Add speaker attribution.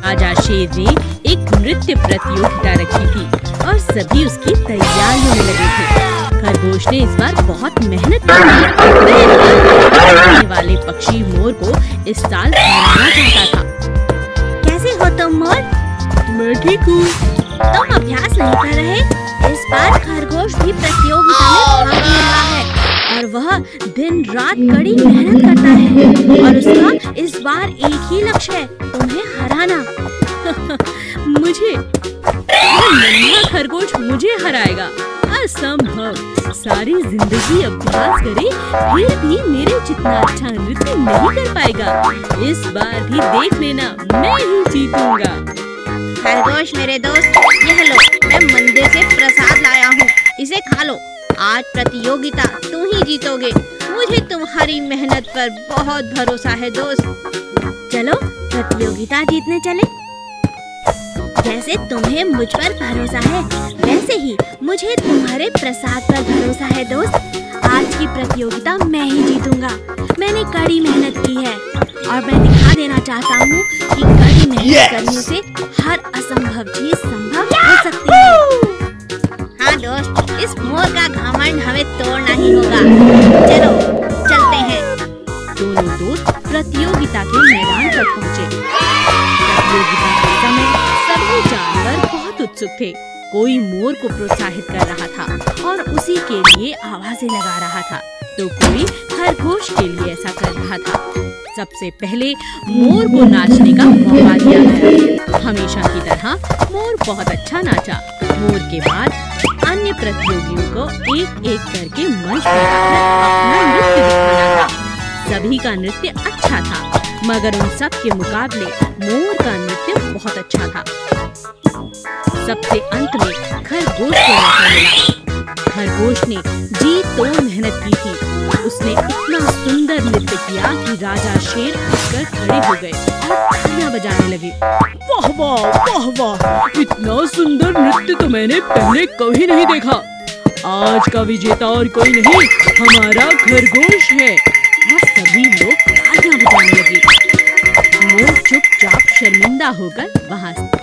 Speaker 1: राजा शेर ने एक नृत्य प्रतियोगिता रखी थी और सभी उसकी तैयारियों में लगे थे। खरगोश ने इस बार बहुत मेहनत की वाले पक्षी मोर को इस साल हराना चाहता था।
Speaker 2: कैसे हो तुम मोर?
Speaker 1: मैं ठीक हूँ।
Speaker 2: तुम अभ्यास नहीं कर रहे? इस बार खरगोश भी प्रतियोगिता में भाग ले रहा है और वह दिन रात कड़ी मेहनत करता है और उसका इस बार एक ही लक्ष्य है, तुम्हें हराना।
Speaker 1: मुझे? नन्हा खरगोश मुझे हराएगा? असंभव। सारी जिंदगी अभ्यास करे फिर भी मेरे जितना अच्छा नृत्य नहीं कर पाएगा। इस बार भी देख लेना, मैं ही जीतूंगा।
Speaker 2: खरगोश मेरे दोस्त, यह लो, मैं मंदिर से प्रसाद लाया हूँ, इसे खा लो। आज प्रतियोगिता तुम ही जीतोगे, मुझे तुम्हारी मेहनत पर बहुत भरोसा है दोस्त।
Speaker 3: चलो प्रतियोगिता जीतने चले। जैसे तुम्हें मुझ पर भरोसा है वैसे ही मुझे तुम्हारे प्रसाद पर भरोसा है दोस्त। आज की प्रतियोगिता मैं ही जीतूंगा। मैंने कड़ी मेहनत की है और मैं दिखा देना चाहता हूँ कि कड़ी मेहनत करने से हर असंभव चीज संभव हो सकती है।
Speaker 2: हाँ दोस्त, इस मोर का घमंड हमें तोड़ना ही होगा। चलो चलते हैं।
Speaker 1: दोनों दोस्त प्रतियोगिता के मैदान पर पहुँचे। प्रतियोगिता के समय सभी जानवर बहुत उत्सुक थे। कोई मोर को प्रोत्साहित कर रहा था और उसी के लिए आवाजें लगा रहा था, तो कोई खरगोश के लिए ऐसा कर रहा था। सबसे पहले मोर को नाचने का मौका दिया गया। हमेशा की तरह मोर बहुत अच्छा नाचा। मोर के बाद अन्य प्रतियोगियों को एक एक करके मंच पर आकर अपना नृत्य दिखाना था। सभी का नृत्य अच्छा था, मगर उन सब के मुकाबले मोर का नृत्य बहुत अच्छा था। सबसे अंत में खरगोश को मौका मिला। खरगोश ने जी तोड़ मेहनत की थी। उसने इतना सुंदर नृत्य किया कि राजा शेर हंसकर खड़े हो गए और तालियां बजाने लगे। वाह वाह वाह वाह, इतना सुंदर नृत्य तो मैंने पहले कभी नहीं देखा। आज का विजेता और कोई नहीं, हमारा खरगोश है। और सभी लोग तालियां बजाने लगे। मोर चुपचाप शर्मिंदा होकर वहाँ